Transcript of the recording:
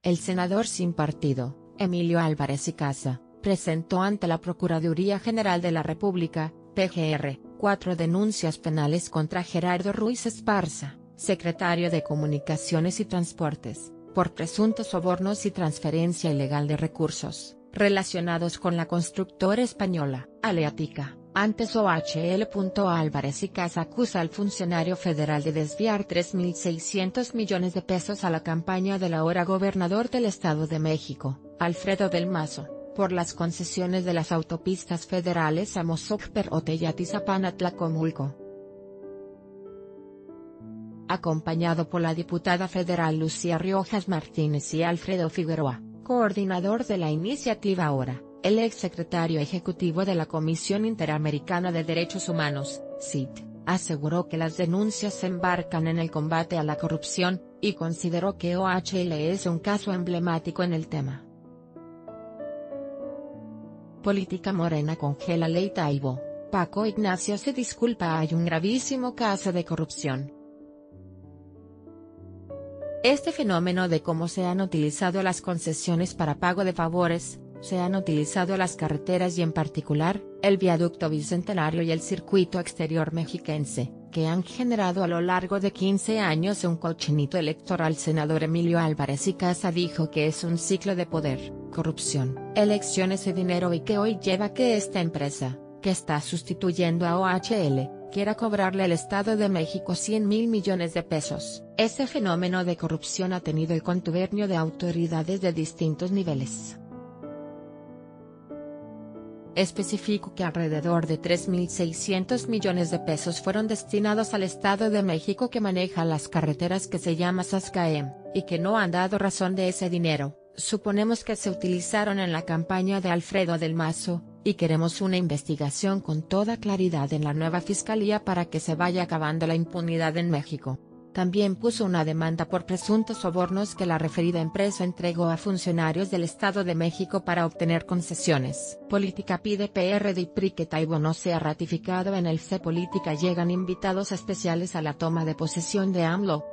El senador sin partido, Emilio Álvarez y Casa, presentó ante la Procuraduría General de la República, PGR, 4 denuncias penales contra Gerardo Ruiz Esparza, secretario de Comunicaciones y Transportes, por presuntos sobornos y transferencia ilegal de recursos, relacionados con la constructora española, Aleatica. Antes OHL. Álvarez y Casa acusa al funcionario federal de desviar 3.600 millones de pesos a la campaña del ahora gobernador del Estado de México, Alfredo del Mazo, por las concesiones de las autopistas federales Amozoc-Perote-Atizapán-Atlacomulco. Acompañado por la diputada federal Lucía Riojas Martínez y Alfredo Figueroa, coordinador de la iniciativa ahora, el exsecretario ejecutivo de la Comisión Interamericana de Derechos Humanos, CID, aseguró que las denuncias se embarcan en el combate a la corrupción, y consideró que OHL es un caso emblemático en el tema. Política Morena congela Ley Taibo, Paco Ignacio se disculpa. Hay un gravísimo caso de corrupción. Este fenómeno de cómo se han utilizado las concesiones para pago de favores, se han utilizado las carreteras y en particular, el viaducto bicentenario y el circuito exterior mexiquense, que han generado a lo largo de 15 años un cochinito electoral. Senador Emilio Álvarez y Casa dijo que es un ciclo de poder, corrupción, elecciones y dinero, y que hoy lleva a que esta empresa, que está sustituyendo a OHL, quiera cobrarle al Estado de México 100.000 millones de pesos. Ese fenómeno de corrupción ha tenido el contubernio de autoridades de distintos niveles. Especificó que alrededor de 3.600 millones de pesos fueron destinados al Estado de México, que maneja las carreteras que se llama SASCAEM, y que no han dado razón de ese dinero. Suponemos que se utilizaron en la campaña de Alfredo del Mazo, y queremos una investigación con toda claridad en la nueva fiscalía para que se vaya acabando la impunidad en México. También puso una demanda por presuntos sobornos que la referida empresa entregó a funcionarios del Estado de México para obtener concesiones. Política pide PRD y PRI que Taibo no sea ratificado en el C. Política. Llegan invitados especiales a la toma de posesión de AMLO.